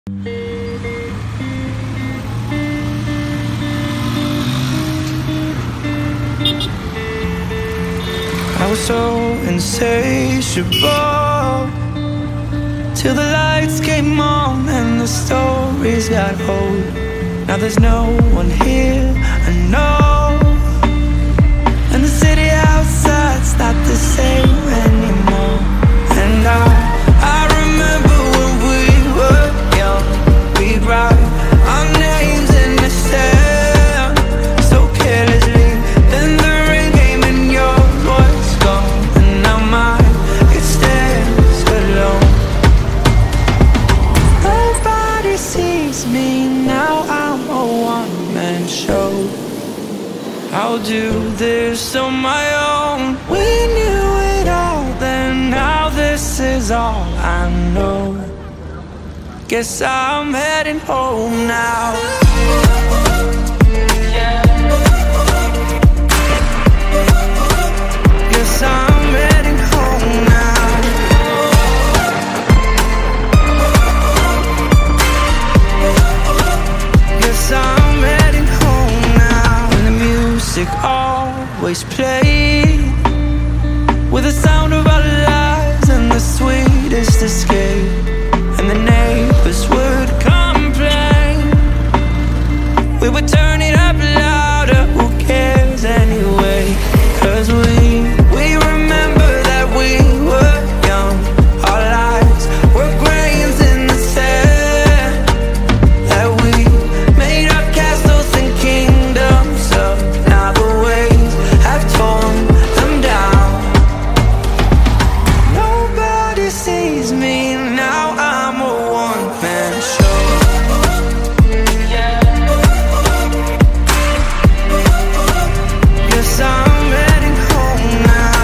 I was so insatiable till the lights came on and the stories got old. Now there's no one here I know, and the city outside's not the same anymore. And I remember when we were young, we'd write our names in the sand so carelessly. Then the rain came and yours was gone, and now mine, it stands alone. Nobody sees me now, I'm a one-man show. I'll do this on my own. We knew it all then, now this is all I know. Guess I'm heading home now. Guess I'm heading home now. Guess I'm heading home now. And the music always played with the sound of our lives and the sweetest escape. And the neighbors would complain, we would turn it up louder, who cares anyway? 'Cause we remember that we were young, our lives were grains in the sand, that we made our castles and kingdoms up. Now the waves have torn them down. Nobody sees me now, I'm a one-man show. Guess I'm heading home now.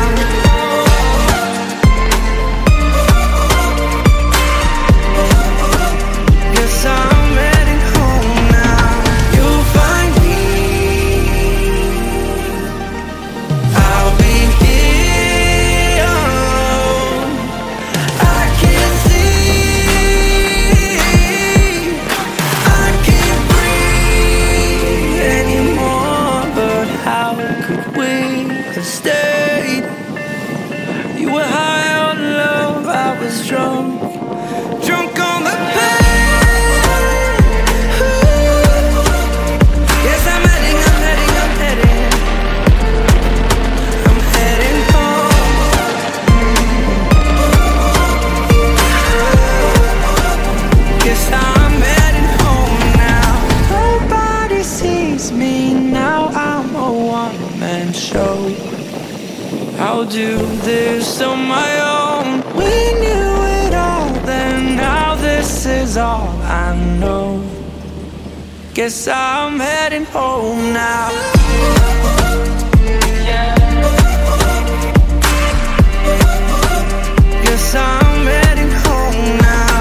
Guess I'm heading home now. You'll find me, I'll be here alone. I can't see, I can't breathe anymore. But how could we have stayed? You were high on love, I was drunk, drunk on the pain. Yes, I'm heading home. Guess I'm heading home now. Nobody sees me now, I'm a one-man show. I'll do this on my own. We knew it all then, now this is all I know. Guess I'm heading home now. Guess I'm heading home now.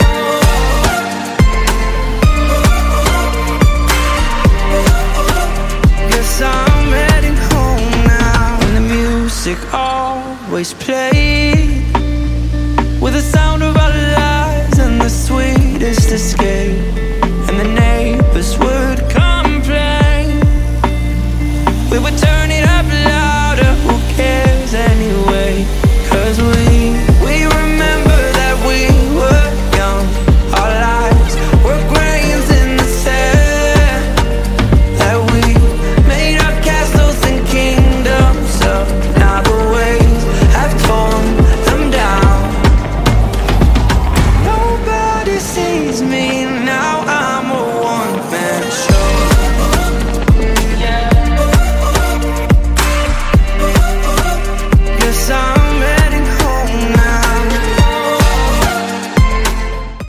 Guess I'm heading home now. And the music always played with the sound of our lives and the sweetest escape. And the neighbors would complain, we would turn it up louder, who cares anyway? 'Cause we remember that we were young, our lives were grains in the sand, that we made our castles and kingdoms up. Now the waves have torn them down. Nobody sees me